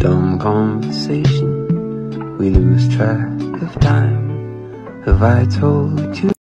dumb conversation, we lose track of time. Have I told you?